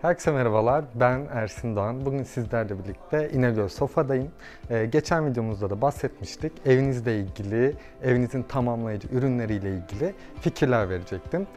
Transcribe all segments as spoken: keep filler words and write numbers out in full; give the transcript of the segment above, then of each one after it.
Herkese merhabalar, ben Ersin Doğan. Bugün sizlerle birlikte İnegöl Sofa'dayım. Ee, geçen videomuzda da bahsetmiştik. Evinizle ilgili, evinizin tamamlayıcı ürünleriyle ilgili fikirler verecektim.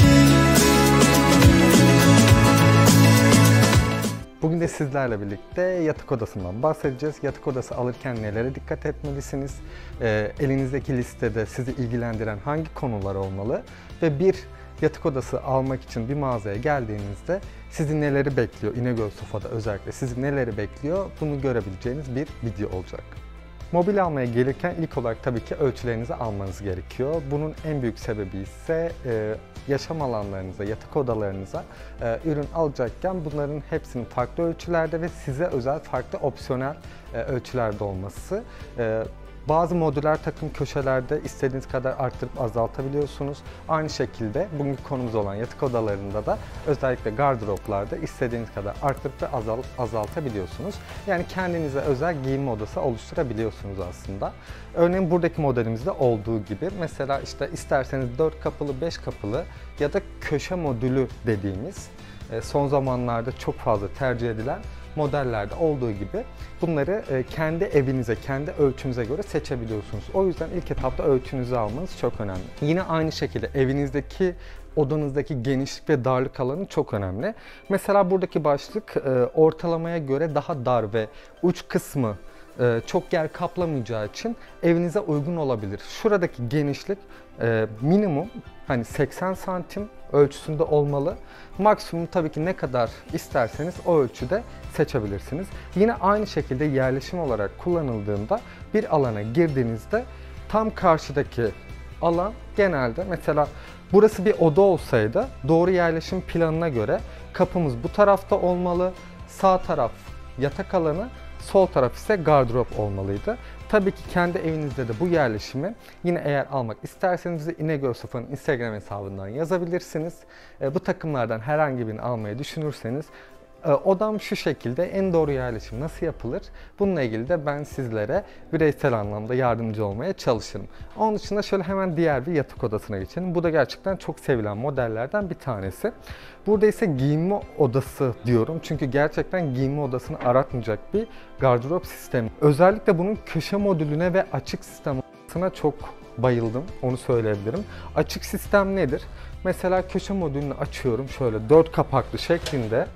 Bugün de sizlerle birlikte yatak odasından bahsedeceğiz. Yatak odası alırken nelere dikkat etmelisiniz? Ee, elinizdeki listede sizi ilgilendiren hangi konular olmalı? Ve bir yatak odası almak için bir mağazaya geldiğinizde sizi neleri bekliyor? İnegöl Sofa'da özellikle sizi neleri bekliyor? Bunu görebileceğiniz bir video olacak. Mobilya almaya gelirken ilk olarak tabii ki ölçülerinizi almanız gerekiyor. Bunun en büyük sebebi ise e, yaşam alanlarınıza, yatak odalarınıza e, ürün alacakken bunların hepsinin farklı ölçülerde ve size özel farklı opsiyonel e, ölçülerde olması. E, Bazı modüler takım köşelerde istediğiniz kadar arttırıp azaltabiliyorsunuz. Aynı şekilde bugünkü konumuz olan yatak odalarında da özellikle gardıroplarda istediğiniz kadar arttırıp ve azal azaltabiliyorsunuz. Yani kendinize özel giyinme odası oluşturabiliyorsunuz aslında. Örneğin buradaki modelimizde olduğu gibi mesela işte isterseniz dört kapılı, beş kapılı ya da köşe modülü dediğimiz son zamanlarda çok fazla tercih edilen modellerde olduğu gibi bunları kendi evinize, kendi ölçünüze göre seçebiliyorsunuz. O yüzden ilk etapta ölçünüzü almanız çok önemli. Yine aynı şekilde evinizdeki, odanızdaki genişlik ve darlık alanı çok önemli. Mesela buradaki başlık ortalamaya göre daha dar ve uç kısmı çok yer kaplamayacağı için evinize uygun olabilir. Şuradaki genişlik minimum hani seksen santim ölçüsünde olmalı. Maksimum tabii ki ne kadar isterseniz o ölçüde seçebilirsiniz. Yine aynı şekilde yerleşim olarak kullanıldığında bir alana girdiğinizde tam karşıdaki alan genelde mesela burası bir oda olsaydı doğru yerleşim planına göre kapımız bu tarafta olmalı. Sağ taraf yatak alanı, sol taraf ise gardırop olmalıydı. Tabii ki kendi evinizde de bu yerleşimi yine eğer almak isterseniz de İnegöl Sofa'nın Instagram hesabından yazabilirsiniz. Bu takımlardan herhangi birini almayı düşünürseniz odam şu şekilde, en doğru yerleşim nasıl yapılır? Bununla ilgili de ben sizlere bireysel anlamda yardımcı olmaya çalışırım. Onun dışında şöyle hemen diğer bir yatak odasına geçelim. Bu da gerçekten çok sevilen modellerden bir tanesi. Burada ise giyinme odası diyorum. Çünkü gerçekten giyinme odasını aratmayacak bir gardırop sistemi. Özellikle bunun köşe modülüne ve açık sistem olmasına çok bayıldım. Onu söyleyebilirim. Açık sistem nedir? Mesela köşe modülünü açıyorum. Şöyle dört kapaklı şeklinde.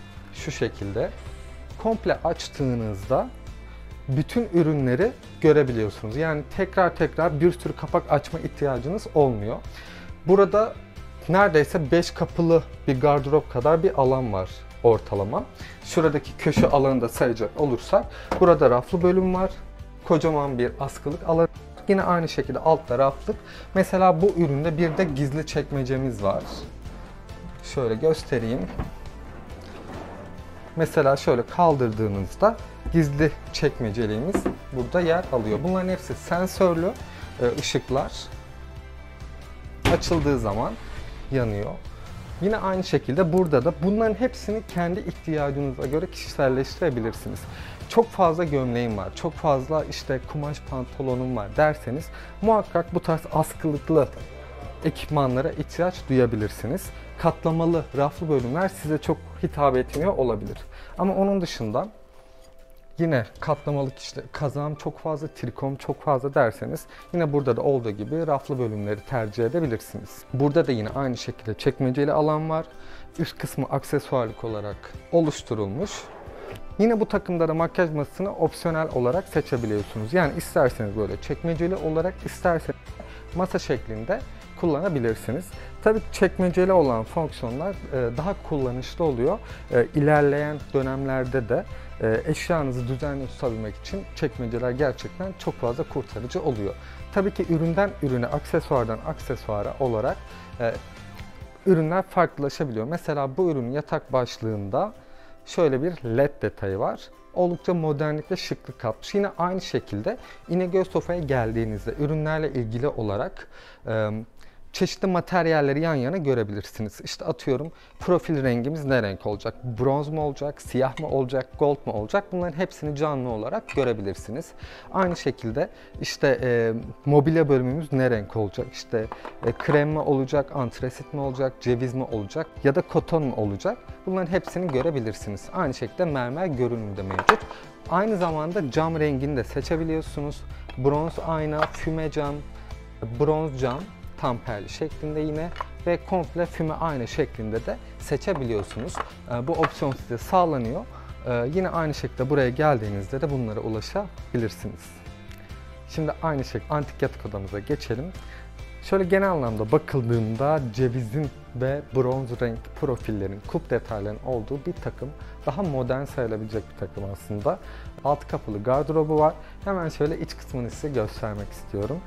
Şu şekilde komple açtığınızda bütün ürünleri görebiliyorsunuz. Yani tekrar tekrar bir sürü kapak açma ihtiyacınız olmuyor. Burada neredeyse beş kapılı bir gardırop kadar bir alan var ortalama. Şuradaki köşe alanını da sayacak olursak burada raflı bölüm var. Kocaman bir askılık alanı. Yine aynı şekilde altta raflık. Mesela bu üründe bir de gizli çekmecemiz var. Şöyle göstereyim. Mesela şöyle kaldırdığınızda gizli çekmeceliğimiz burada yer alıyor. Bunların hepsi sensörlü ışıklar. Açıldığı zaman yanıyor. Yine aynı şekilde burada da bunların hepsini kendi ihtiyacınıza göre kişiselleştirebilirsiniz. Çok fazla gömleğim var, çok fazla işte kumaş pantolonum var derseniz muhakkak bu tarz askılıklı ekipmanlara ihtiyaç duyabilirsiniz. Katlamalı raflı bölümler size çok hitap etmiyor olabilir. Ama onun dışında yine katlamalık işte kazağım çok fazla, trikom çok fazla derseniz yine burada da olduğu gibi raflı bölümleri tercih edebilirsiniz. Burada da yine aynı şekilde çekmeceli alan var. Üst kısmı aksesuarlık olarak oluşturulmuş. Yine bu takımda da makyaj masasını opsiyonel olarak seçebiliyorsunuz. Yani isterseniz böyle çekmeceli olarak, isterseniz masa şeklinde kullanabilirsiniz. Tabii çekmeceli olan fonksiyonlar daha kullanışlı oluyor. İlerleyen dönemlerde de eşyanızı düzenli tutabilmek için çekmeceler gerçekten çok fazla kurtarıcı oluyor. Tabii ki üründen ürüne, aksesuardan aksesuara olarak ürünler farklılaşabiliyor. Mesela bu ürünün yatak başlığında şöyle bir led detayı var. Oldukça modernlik ve şıklık katmış. Yine aynı şekilde İnegöl Sofa'ya geldiğinizde ürünlerle ilgili olarak çeşitli materyalleri yan yana görebilirsiniz. İşte atıyorum, profil rengimiz ne renk olacak? Bronz mu olacak? Siyah mı olacak? Gold mu olacak? Bunların hepsini canlı olarak görebilirsiniz. Aynı şekilde işte e, mobilya bölümümüz ne renk olacak? İşte e, krem mi olacak? Antresit mi olacak? Ceviz mi olacak? Ya da koton mu olacak? Bunların hepsini görebilirsiniz. Aynı şekilde mermer görünümü de mevcut. Aynı zamanda cam rengini de seçebiliyorsunuz. Bronz ayna, füme cam, bronz cam, tamperli şeklinde yine ve komple füme ayna şeklinde de seçebiliyorsunuz. Bu opsiyon size sağlanıyor. Yine aynı şekilde buraya geldiğinizde de bunlara ulaşabilirsiniz. Şimdi aynı şekilde antik yatak odamıza geçelim. Şöyle genel anlamda bakıldığında cevizin ve bronz renk profillerin, kup detaylarının olduğu bir takım. Daha modern sayılabilecek bir takım aslında. Alt kapılı gardırobu var. Hemen şöyle iç kısmını size göstermek istiyorum.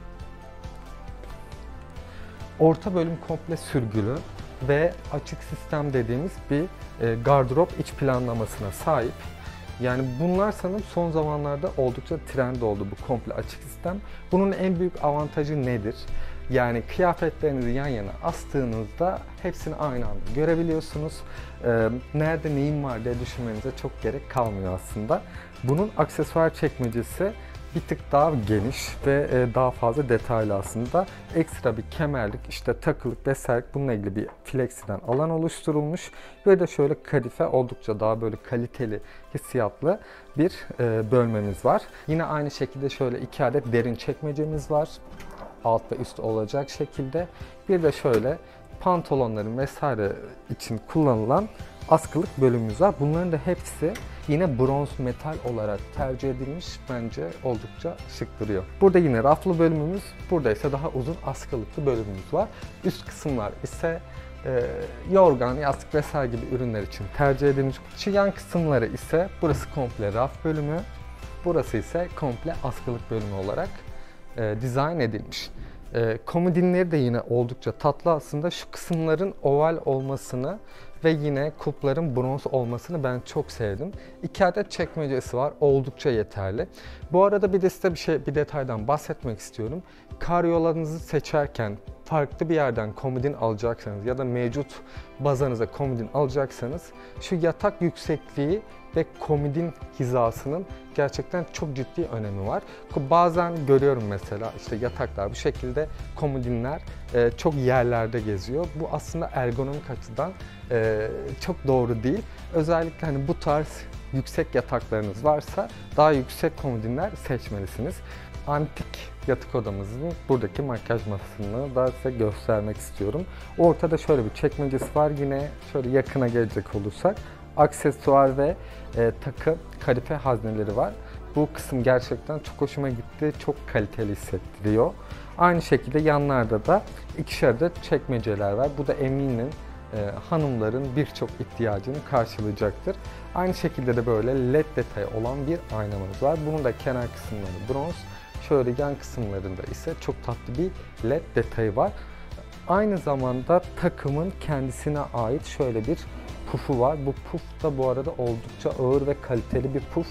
Orta bölüm komple sürgülü ve açık sistem dediğimiz bir gardırop iç planlamasına sahip. Yani bunlar sanırım son zamanlarda oldukça trend oldu, bu komple açık sistem. Bunun en büyük avantajı nedir? Yani kıyafetlerinizi yan yana astığınızda hepsini aynı anda görebiliyorsunuz. Ee, nerede neyim var diye düşünmenize çok gerek kalmıyor aslında. Bunun aksesuar çekmecesi bir tık daha geniş ve daha fazla detaylı aslında. Ekstra bir kemerlik, işte takılık vesaire bununla ilgili bir flexiden alan oluşturulmuş. Ve de şöyle kadife, oldukça daha böyle kaliteli, hissiyatlı bir bölmemiz var. Yine aynı şekilde şöyle iki adet derin çekmecemiz var. Alt ve üst olacak şekilde. Bir de şöyle pantolonların vesaire için kullanılan askılık bölümümüz var. Bunların da hepsi yine bronz metal olarak tercih edilmiş. Bence oldukça şık duruyor. Burada yine raflı bölümümüz, burada ise daha uzun askılıklı bölümümüz var. Üst kısımlar ise e, yorgan, yastık vesaire gibi ürünler için tercih edilmiş. Şu yan kısımları ise burası komple raf bölümü, burası ise komple askılık bölümü olarak e, dizayn edilmiş. E, komodinleri de yine oldukça tatlı aslında. Şu kısımların oval olmasını ve yine kupların bronz olmasını ben çok sevdim. İki adet çekmecesi var. Oldukça yeterli. Bu arada bir de size bir şey, bir detaydan bahsetmek istiyorum. Karyolanızı seçerken farklı bir yerden komodin alacaksanız ya da mevcut bazanıza komodin alacaksanız şu yatak yüksekliği ve komodin hizasının gerçekten çok ciddi önemi var. Bazen görüyorum mesela işte yataklar bu şekilde, komodinler e, çok yerlerde geziyor. Bu aslında ergonomik açıdan e, çok doğru değil. Özellikle hani bu tarz yüksek yataklarınız varsa daha yüksek komodinler seçmelisiniz. Antik yatak odamızın buradaki makyaj masasını da size göstermek istiyorum. Ortada şöyle bir çekmecesi var. Yine şöyle yakına gelecek olursak aksesuar ve e, takı kadife hazneleri var. Bu kısım gerçekten çok hoşuma gitti. Çok kaliteli hissettiriyor. Aynı şekilde yanlarda da ikişer adet çekmeceler var. Bu da eminim e, hanımların birçok ihtiyacını karşılayacaktır. Aynı şekilde de böyle led detayı olan bir aynamız var. Bunun da kenar kısımları bronz. Şöyle yan kısımlarında ise çok tatlı bir led detayı var. Aynı zamanda takımın kendisine ait şöyle bir pufu var. Bu puf da bu arada oldukça ağır ve kaliteli bir puf.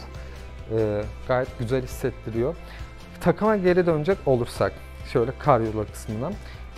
Ee, gayet güzel hissettiriyor. Takıma geri dönecek olursak şöyle karyola kısmına.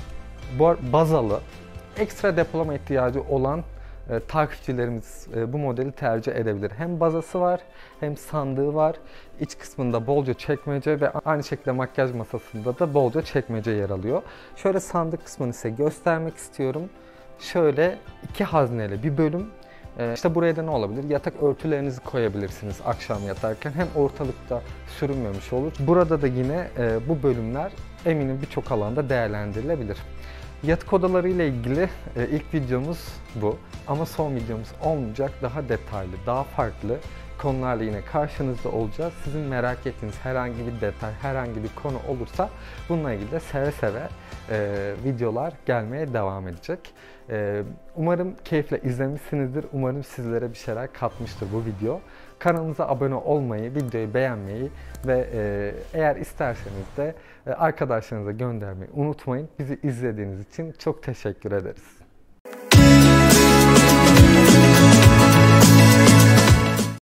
Bu bazalı, ekstra depolama ihtiyacı olan e, takipçilerimiz e, bu modeli tercih edebilir. Hem bazası var, hem sandığı var. İç kısmında bolca çekmece ve aynı şekilde makyaj masasında da bolca çekmece yer alıyor. Şöyle sandık kısmını size göstermek istiyorum. Şöyle iki hazneli bir bölüm. E, işte buraya da ne olabilir? Yatak örtülerinizi koyabilirsiniz akşam yatarken. Hem ortalıkta sürünmemiş olur. Burada da yine e, bu bölümler eminim birçok alanda değerlendirilebilir. Yatak odaları ile ilgili e, ilk videomuz bu. Ama son videomuz olmayacak. Daha detaylı, daha farklı konularla yine karşınızda olacağız. Sizin merak ettiğiniz herhangi bir detay, herhangi bir konu olursa bununla ilgili de seve seve e, videolar gelmeye devam edecek. E, umarım keyifle izlemişsinizdir. Umarım sizlere bir şeyler katmıştır bu video. Kanalımıza abone olmayı, videoyu beğenmeyi ve e, eğer isterseniz de e, arkadaşlarınıza göndermeyi unutmayın. Bizi izlediğiniz için çok teşekkür ederiz.